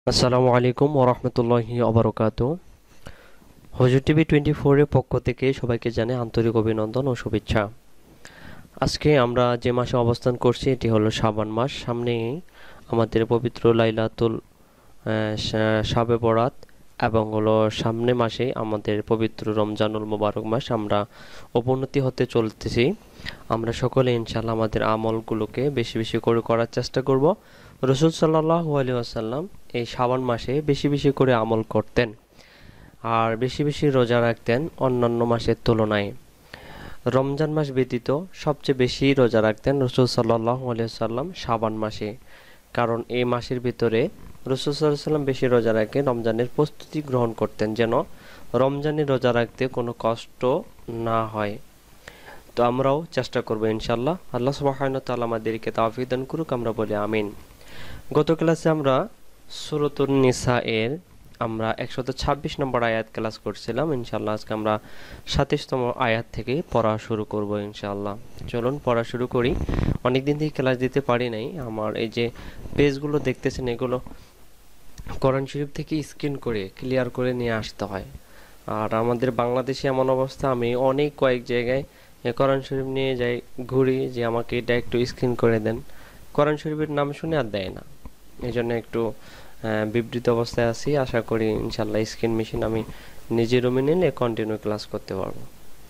আসসালামু আলাইকুম ওরহমতুল্লাহি অবরকাতু। হুজুর টিভি 24 এর পক্ষ থেকে সবাইকে জানাই আন্তরিক অভিনন্দন ও শুভেচ্ছা। আজকে আমরা যে মাসে অবস্থান করছি এটি হলো শাবান মাস। সামনেই আমাদের পবিত্র লাইলাতুল শাবে বরাত এবং হলো সামনে মাসে আমাদের পবিত্র রমজানুল মুবারক মাস। আমরা উপন্নতি হতে চলতেছি। আমরা সকলে ইনশাআল্লাহ আমাদের আমলগুলোকে বেশি বেশি করে করার চেষ্টা করব। রসুল সাল্লাল্লাহু আলাইহি ওয়াসাল্লাম এই শাবান মাসে বেশি বেশি করে আমল করতেন আর বেশি বেশি রোজা রাখতেন অন্যান্য মাসের তুলনায়। রমজান মাস ব্যতীত সবচেয়ে বেশি রোজা রাখতেন রসুল সাল্লাল্লাহু আলাইহি ওয়াসাল্লাম শাবান মাসে, কারণ এই মাসের ভিতরে রসুল সাল্লাল্লাহু আলাইহি ওয়াসাল্লাম বেশি রোজা রেখে রমজানের প্রস্তুতি গ্রহণ করতেন, যেন রমজানে রোজা রাখতে কোনো কষ্ট না হয়। তো আমরাও চেষ্টা করবো ইনশাল্লাহ। আল্লাহ সুবহানাহু ওয়া তাআলা আমাদেরকে তৌফিক দান করুক, আমরা বলি আমিন। গত ক্লাসে আমরা সূরাতুন নিসা এর 126 নম্বর আয়াত ক্লাস করছিলাম। ইনশাআল্লাহ আজকে আমরা 27তম আয়াত থেকে পড়া শুরু করব ইনশাআল্লাহ। চলুন পড়া শুরু করি। অনেকদিন থেকে ক্লাস দিতে পারি নাই। আমার এই যে পেজগুলো দেখতেছেন, এগুলো কোরআন শরীফ থেকে স্ক্রিন করে ক্লিয়ার করে নিয়ে আসতে হয়। আর আমাদের বাংলাদেশে এমন অবস্থা, আমি অনেক কয়েক জায়গায় কোরআন শরীফ নিয়ে যাই, ঘুরি যে আমাকে এটা একটু স্ক্রিন করে দেন। কোরআন শরীফের নাম শুনে আর দেয় না, এই জন্য একটু বিবৃত অবস্থায় আছি। আশা করি ইনশাল্লাহ স্ক্রিন মেশিন আমি নিজের রুমে নিলে কন্টিনিউ ক্লাস করতে পারবো।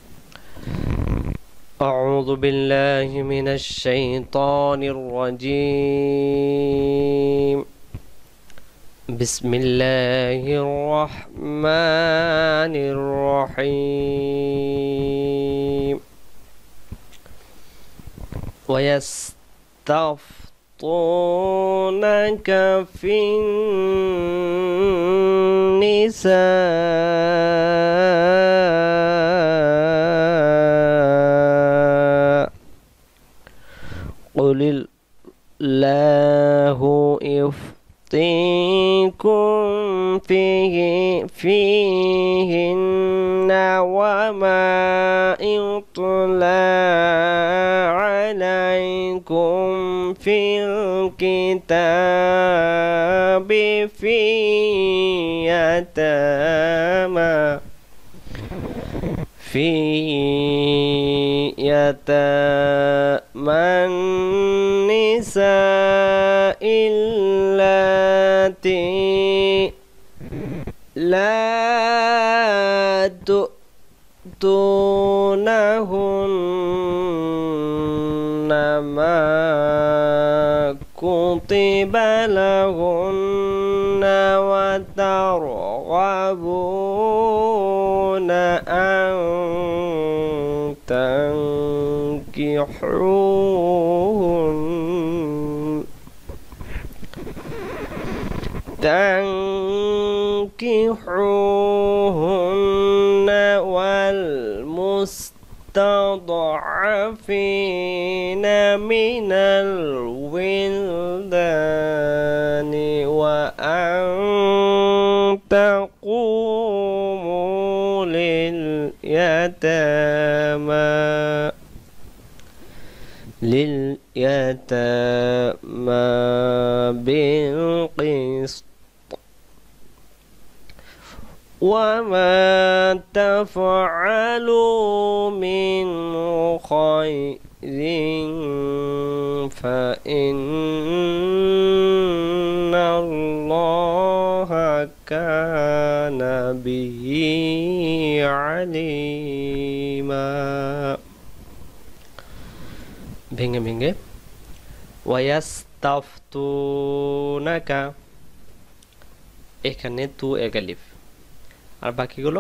أعوذ بالله من الشيطان الرجيم. بسم الله الرحمن الرحيم. ويستفتونك في النساء قل الله يفتيكم فيهن وما يتلى عليكم في الكتاب في يتامى النساء اللاتي لا تؤتونهن ما كتب لهن وترغبون أن تنكحوهن والمستضعفين من الولدان وأن تقوموا لليتامى بالقسط وما تفعلوا من خير فإن الله كان به عليما. ভেঙে ভেঙে ওয়ায়াস্তাফতুনাকা, এখানে তু একালিফ, আর বাকিগুলো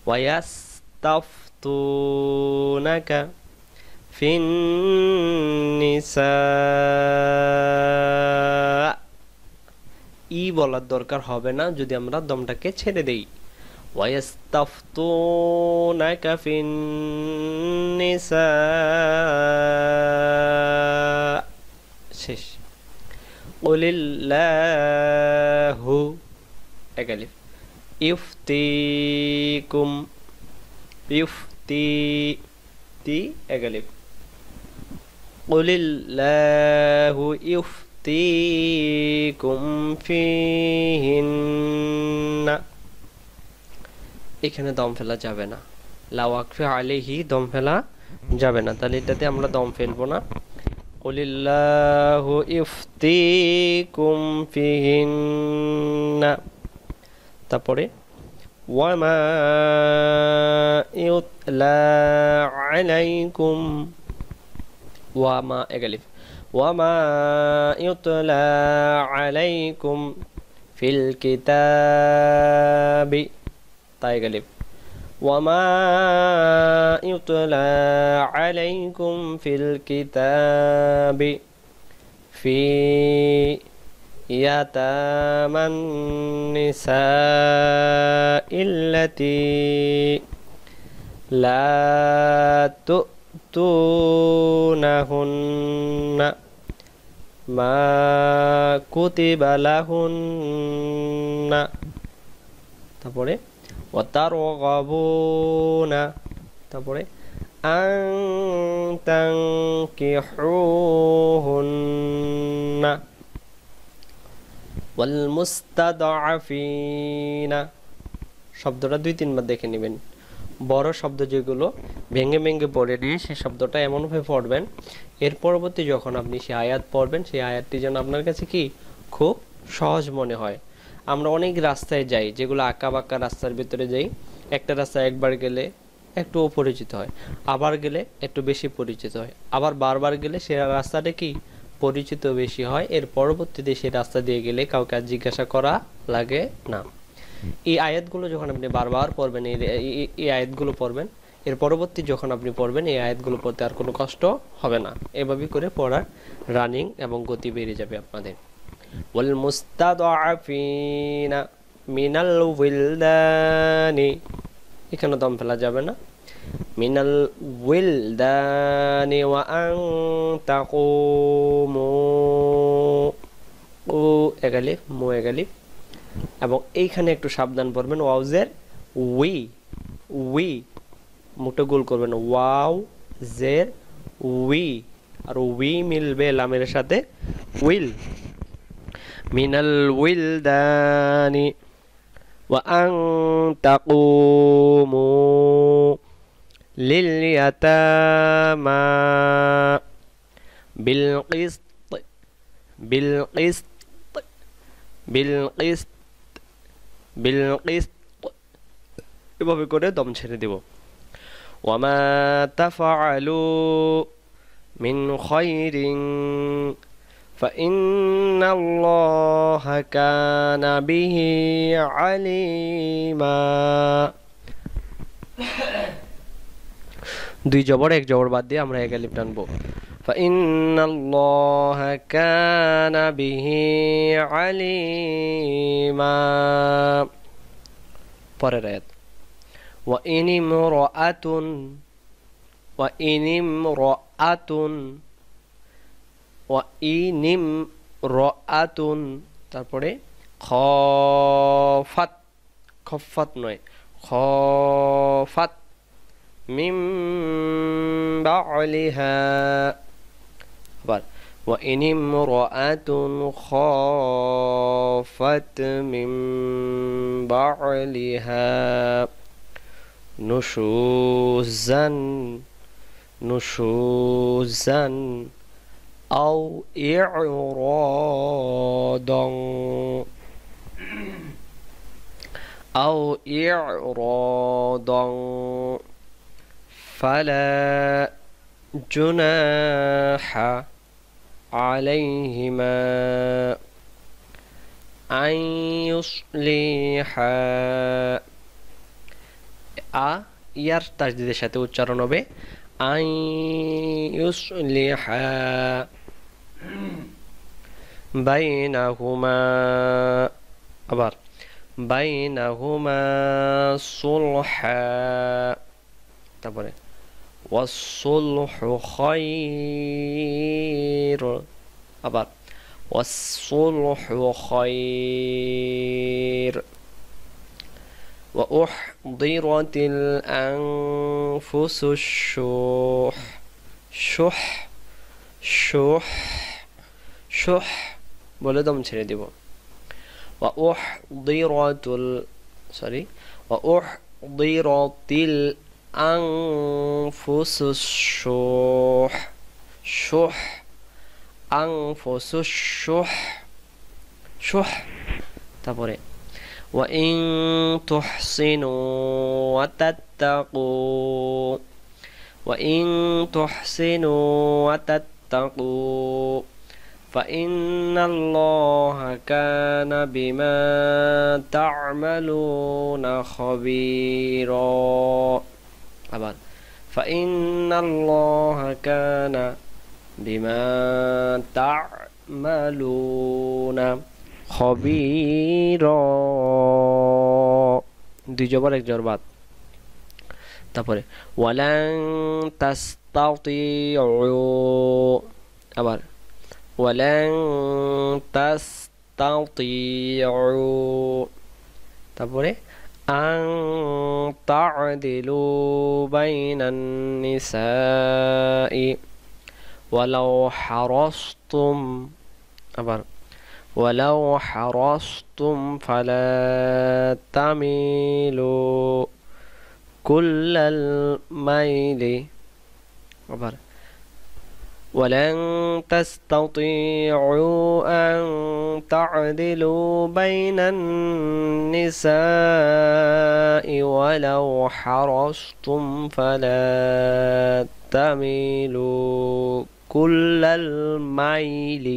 ওয়ায়াস্তাফতুনাকা ফিন নিসা। ই বলার দরকার হবে না যদি আমরা দমটাকে ছেড়ে দেই। ওয়ায়াস্তাফতুনাকা ফিন নিসা, শেষ। কুলিল্লাহু একালিফ, ইফতিকুম, ইফতি তি একালিফ, কুলিল্লাহু ইফতিকুম ফিহিন্না, এখানে দম ফেলা যাবে না। লা ওয়াকফি আলাইহি দম ফেলা যাবে না, তাহলে এটাতে আমরা দম ফেলবো না। কুলিল্লাহু ইফতিকুম ফিহিন্না, তারপরে ওয়ামা ইউতলা আলাইকুম, ওয়ামা এগালিফ, ওয়ামা ইউতলা আলাইকুম ফিল কিতাবি, তাই এগালিফ, ওয়ামা ইউতলা আলাইকুম ফিল কিতাবি ফি ইয়াতামান নিসাইল্লাতি লা তুতুনাহুন্না মা কুতিবা লাহুন্না, তারপরে ওয়াতারগাবুনা, তারপরে আন তানকিহুহুন্না ওয়াল মুস্তাদআফিনা। শব্দটা 2-3 বার দেখে নেবেন। বড় শব্দ যেগুলো ভেঙে ভেঙে পড়ে নিয়ে সেই শব্দটা এমনভাবে পড়বেন, এর পরবর্তী যখন আপনি সেই আয়াত পড়বেন সেই আয়াতটি যেন আপনার কাছে কি খুব সহজ মনে হয়। আমরা অনেক রাস্তায় যাই, যেগুলো আঁকা বাঁকা রাস্তার ভিতরে যাই, একটা রাস্তায় একবার গেলে একটু অপরিচিত হয়, আবার গেলে একটু বেশি পরিচিত হয়, আবার বারবার গেলে সে রাস্তাটা কি পরিচিত বেশি হয়। এর পরবর্তীতে সেই রাস্তা দিয়ে গেলে কাউকে আর জিজ্ঞাসা করা লাগে না। এই আয়াতগুলো যখন আপনি বারবার পড়বেন, এই আয়াতগুলো পড়বেন, এর পরবর্তী যখন আপনি পড়বেন এই আয়াতগুলো পড়তে আর কোনো কষ্ট হবে না। এভাবে করে পড়ার রানিং এবং গতি বেড়ে যাবে আপনাদের। ওয়াল মুস্তাদআফিনা মিনাল উইলদানি, এখানে দম ফেলা যাবে না। মিনাল উইলদানি ওয়া আন তাকুমু, ও এগালিফ, মু এগালিফ, এবং এইখানে একটু সাবধান পড়বেন। ওয়াউজের উই, উই মুখটা গোল করবেন। ওয়াও জের উই, আর উই মিলবে লামের সাথে উইল। মিনাল উইলদানি ওয়া আন তাকুমু লিল ইয়াতামা বিল কিসত, বিল কিসত, বিল কিসত, বিল কিসত, এভাবে করে দম ছেড়ে দেব। ওয়ামা তাফআলু মিন খায়রিন ফাইন্নাল্লাহা কানা বিহি আলিমা। 2 জবর 1 জবর বাদ দিয়ে আমরা এক আলিফ টানবো। ফাইন্নাল্লাহা কানা বিহি আলিমা। পরের আয়াত ওয়া ইনিমরাআতুন, ওয়া ইনিমরাআতুন, ওয়া ইনিমরাআতুন, তারপরে খাফাত, খফাত নয় খাফাত, মিম বা'লিহা, আবার ওয়া ইনিমরাআতুন খাফাত মিম বা'লিহা নুশুজান, নুশুজান আও ই'রাদান, আও ই'রাদান ফালা জুনাহা আলাইহিমা আন ইউসলিহা। আ ইয়ার তাজদিদের সাথে উচ্চারণ হবে আন ইউসলিহা বাইনাহুমা, আবার বাইনাহুমা সুলহা, তারপরে ওয়াসসুলহু খায়র, আবার ওয়াসসুলহু খায়র। وأحضرت الأنفس الشح، شح شح شح বলে দম ছেড়ে দিব। ওয়া উহদিরাতুল ওয়া উহদিরাতিল আনফুসুশ শুহ শুহ আনফুসুশ শুহ শুহ। তারপরে ওয়া ইন তুহসিনু ওয়া তাত্তাকু ওয়া ইন তুহসিনু ওয়া তাত্তাকু ফাইন্নাল্লাহা কানা বিমা তা'মালুনা খাবীরা। আবার ফাইন্নাল্লাহা কানা বিমা তা'মালুনা খাবীরা। দুই জবর এক জবর বাদ। তারপরে ওয়ালান তাস্তাতিউ, আবার ওয়ালান তাস্তাতিউ। তারপরে আন তা'দিলু বাইনান নিসাই ওয়ালাউ হারাসতুম, আবার ওয়ালাউ হারাসতুম ফালা তামিলু কুল্লাল মাইলি। আবার ওয়ালান তাস্তাতিউ আন তা'দিলু বাইনান নিসাই ওয়ালাউ হারাসতুম ফালা তামিলু কুল্লাল মাইলি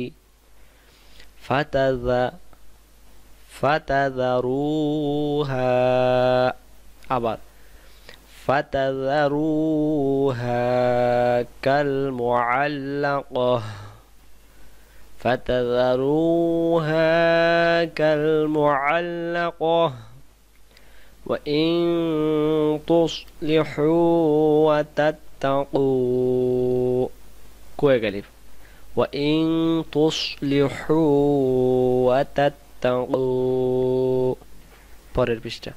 ফাতাযারুহা, আবার ফাতাযারুহা কাল মুআল্লাকাহ ফাতাযারুহা কাল মুআল্লাকাহ ওয়া ইন তুসলিহু ওয়া তাত্তাকু কোয়ে গালিফ ওয়া ইন তুসলিহু ওয়া তাত্তাকু। পরের পৃষ্ঠা।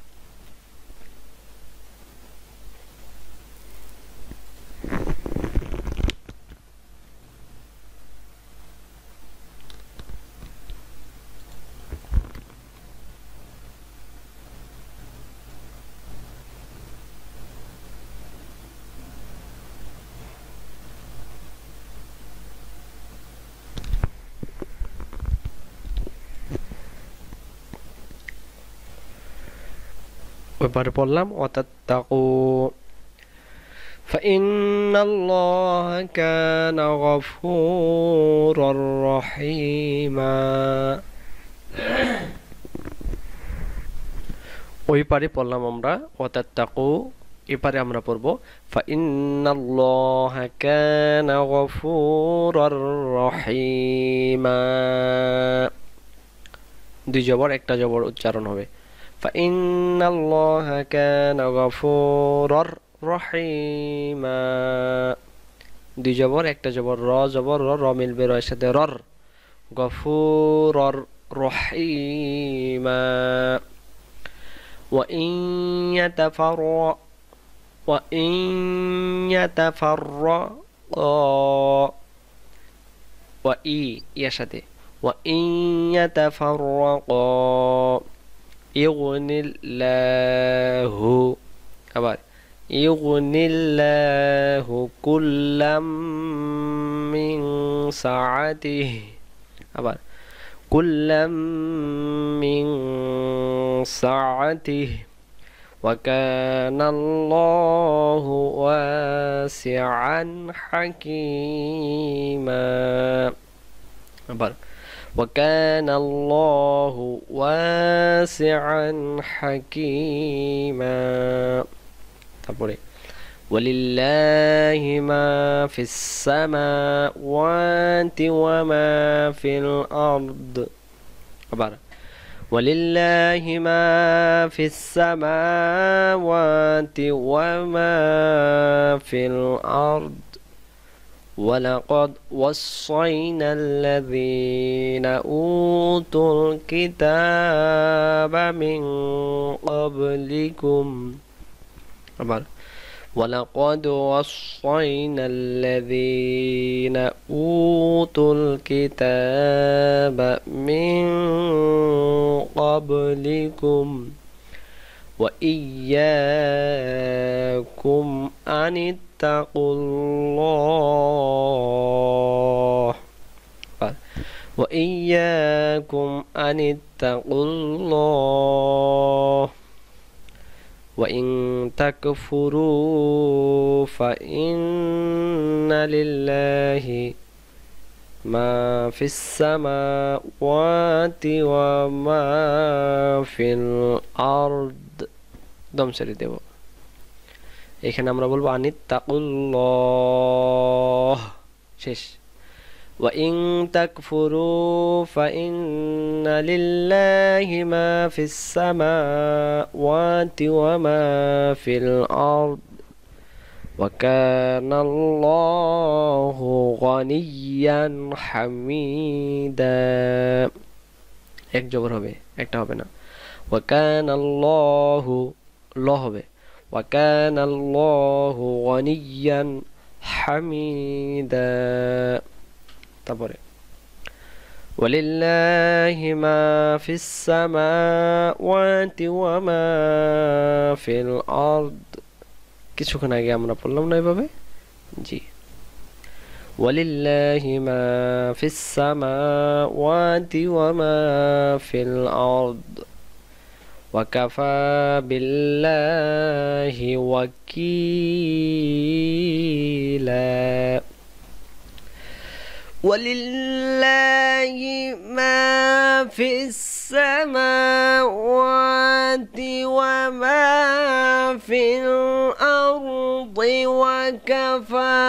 ওইবারে পড়লাম ওয়াতাত্তাকু ফাইন্নাল্লাহা কানা গফুরার রহিমা। ওই পারে পড়লাম আমরা ওয়াতাত্তাকু, এপারে আমরা পড়ব ফাইন্নাল্লাহা কানা গফুরার রহিমা। দুই জবর একটা জবর উচ্চারণ হবে। ফাইন্নাল্লাহা কানা গফুরার রহিমা। দুই জবর একটা জবর র জবর র, র মিলবে র এর সাথে রর। গফুরার রহিমা। ওয়া ইন ইয়াতাফাররাকা ওয়া ইয়ার সাথে ওয়া ইন ইয়াতাফাররাকা ইউগনিল্লাহু, আবার ইউগনিল্লাহু কুল্লাম মিন সাআতিহি, আবার কুল্লাম মিন সাআতিহি ওয়া কানাল্লাহু ওয়াসিআন হাকীমা। আবার وكان الله واسعا حكيما। তারপরে ولله ما في السماوات وما في الأرض، আবার ولله ما في السماوات وما في الأرض ولقد وصينا الذين أوتوا الكتاب من قبلكم، ولقد وصينا الذين أوتوا الكتاب من قبلكم وإياكم أن اتقوا الله وإياكم أن اتقوا الله وإن تكفروا فإن لله ما في السماوات وما في الأرض দম ছেড়ে দেব এখানে আমরা বলবো আনিত্তাকুল্লাহ শেষ وإن تكفروا فإن لله ما في السماوات وما في الأرض وكان الله غنيا حميدا এক জবর হবে একটা হবে না وكان الله ল হবে وكان الله غنيا حميدا তারপরে ولله ما في السماوات وما في الأرض কিছুক্ষণ আগে আমরা পড়লাম না এভাবে জি ولله ما في السماوات وما في الأرض وكفى بالله وكيلا ولله ما في السماوات وما في الأرض وكفى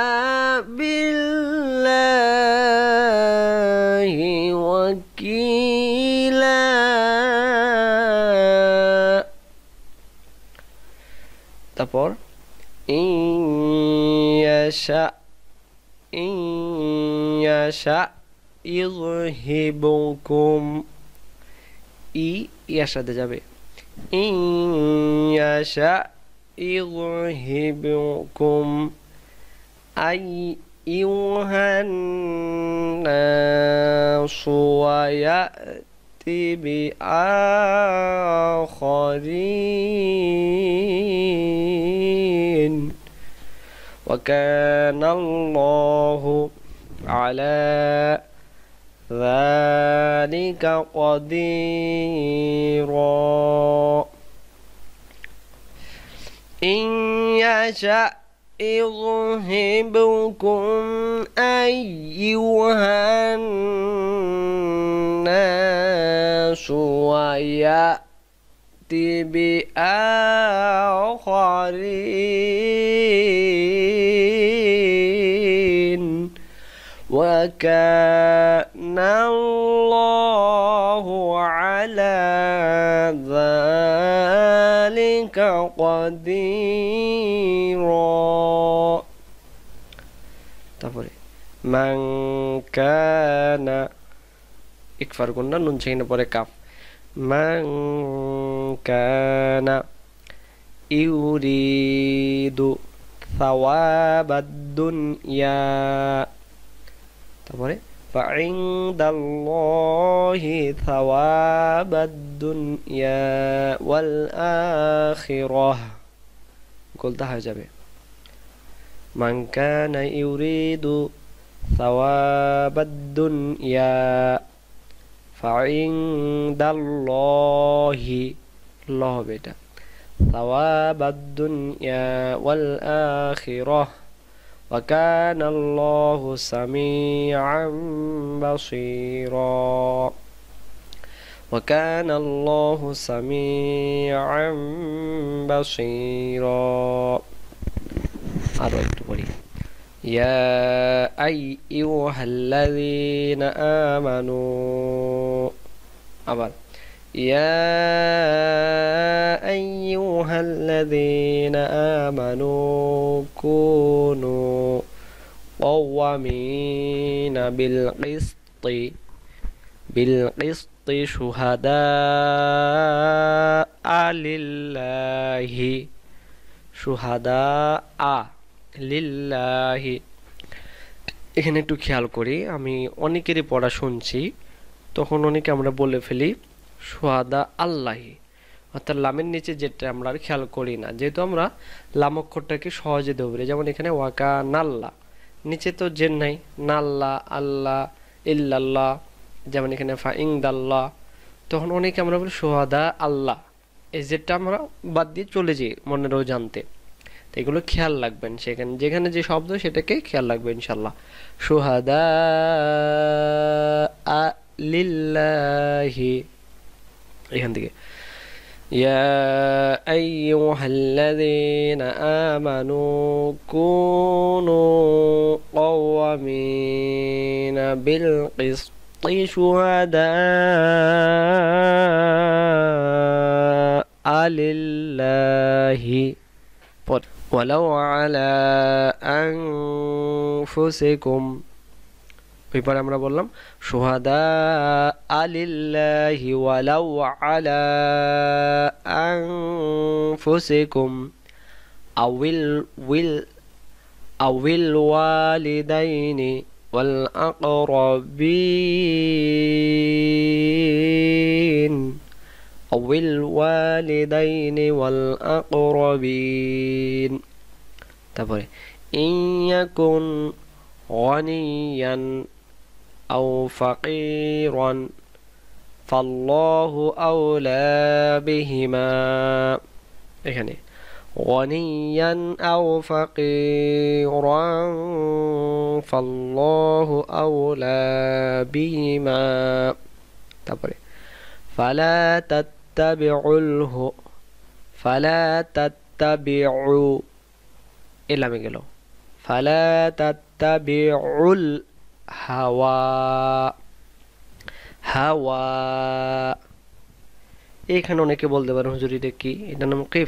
بالله وكيلا তারপর إن يشاء يذهبكم ইয়ার সাথে যাবে إن يشاء يذهبكم أيها الناس ويأتي بآخرين وكان الله على ذلك قديرا إن يشاء يذهبكم أيها الناس ويأتي بآخرين وكان الله على ذلك قديرا তারপরে মান কানা ইকফার গুন্না নুন চেইনে পরে কাফ মান কানা ইউরিদু সাওয়াবাদ দুনিয়া তারপরে ফাইনদাল্লাহি সাওয়াবাদ দুনিয়া ওয়াল আখিরাহ গোলটা হয়ে যাবে মান কানা ইউরিদু সাওয়াবাদ দুনিয়া ফাইনদাল্লাহি ল হবে এটা সাওয়াবাদ দুনিয়া ওয়াল আখিরাহ وكان الله سميعا بصيرا وكان الله سميعا بصيرا يا أيها الذين آمنوا يا أيها الذين آمنوا كونوا قوامين بالقسط شهداء لله শুহাদা আ লিল্লাহি। এখানে একটু খেয়াল করি, আমি অনেকেরই পড়া শুনছি, তখন অনেকে আমরা বলে ফেলি শুহাদা আল্লাহি, অর্থাৎ লামের নিচে যেটা আমরা আর খেয়াল করি না, যেহেতু আমরা লাম অক্ষরটাকে সহজে ধরে, যেমন এখানে ওয়াকা নাল্লা, নিচে তো জের নাই, নাল্লা আল্লাহ ইল্লাল্লাহ, যেমন এখানে ফাইংদাল্লাহ, তখন অনেকে আমরা বলি শুহাদা আল্লাহ, এই জেরটা আমরা বাদ দিয়ে চলে যাই মনেরও জানতে। তো এগুলো খেয়াল রাখবেন, সেখানে যেখানে যে শব্দ সেটাকে খেয়াল রাখবেন ইনশাল্লাহ। শুহাদা লিল্লাহি, এখান থেকে ইয়া আইয়ুহাল্লাযীনা আমানু কুনু কাওয়ামিনা বিল কিসতি শুহাদা লিল্লাহি ওয়ালাউ আলা আনফুসিকুম। এরপরে আমরা বললাম শুহাদা আলিল্লাহি ওয়ালাউ আলা আনফুসিকুম আউিল ওয়ালিদাইনি ওয়াল আকরাবিন আউিল ওয়ালিদাইনি ওয়াল আকরাবিন। তারপরে ইয়াকুন গনিয়ান আও ফাকিরান ফাল্লাহু আওলা বিহিমা। এখানে গনিয়ান আও ফাকিরান ফাল্লাহু আওলা বিহিমা। তারপরে ফালা তাত্তাবিউ এলামে গেল, ফালা তাত্তাবিউল হাওয়া। এখানে অনেকে বলতে পারে হুজুর এটা কি, এটার নাম কিফ।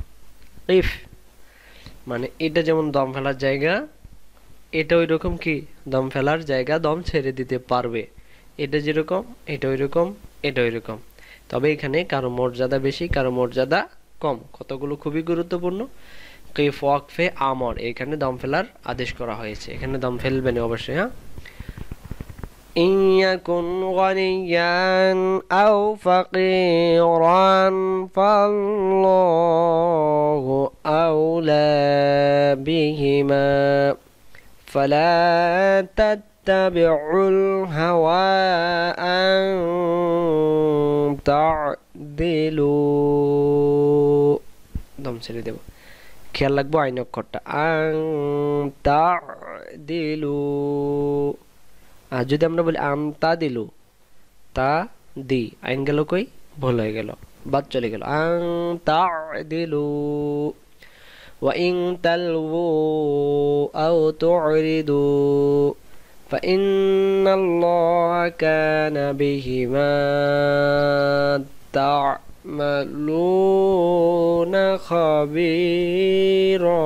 মানে এটা যেমন দম ফেলার জায়গা, এটা ওই রকম কি দম ফেলার জায়গা, দম ছেড়ে দিতে পারবে। এটা যেরকম এটা ওই রকম, এটা ওই রকম, তবে এখানে কারো মর্যাদা বেশি, কারো মর্যাদা কম। কতগুলো খুবই গুরুত্বপূর্ণ। কিফ ওয়াকফে আমর, এখানে দম ফেলার আদেশ করা হয়েছে, এখানে দম ফেলবেন অবশ্যই। হ্যাঁ, ইয়াকুন গনিয়ান আও ফাকিরান ফাল্লাহু আওলা বিহিমা ফালা তাত্তাবিউল হাওয়া আন তা'দিলু। দম ছেড়ে দেব, খেয়াল রাখবো আইন অক্ষরটা, আন তা'দিলু। আর যদি আমরা বলি আন তা'দিলু, তা দি আইন গেল কই, ভুল হয়ে গেল, বাদ চলে গেল। আন তা'দিলু ওয়া ইন তালবু আও তু'রিদু ফাইন্নাল্লাহা কানা বিহিমা তা'মালুনা খাবীরা।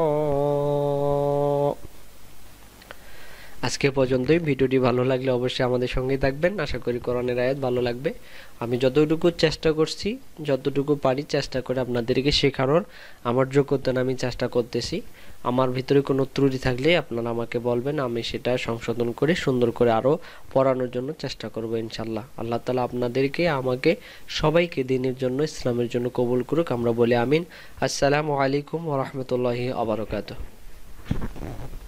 আজকে পর্যন্তই। ভিডিওটি ভালো লাগলে অবশ্যই আমাদের সঙ্গেই থাকবেন। আশা করি কোরআনের আয়াত ভালো লাগবে। আমি যতটুকু চেষ্টা করছি, যতটুকু পারি চেষ্টা করে আপনাদেরকে শেখানোর আমার যোগ্যতা আমি চেষ্টা করতেছি। আমার ভিতরে কোনো ত্রুটি থাকলে আপনারা আমাকে বলবেন, আমি সেটা সংশোধন করে সুন্দর করে আরও পড়ানোর জন্য চেষ্টা করব ইনশাল্লাহ। আল্লাহ তাআলা আপনাদেরকে, আমাকে, সবাইকে দ্বীনের জন্য, ইসলামের জন্য কবুল করুক। আমরা বলি আমিন। আসসালামু আলাইকুম ওয়া রাহমাতুল্লাহি ওয়া বারাকাতুহু।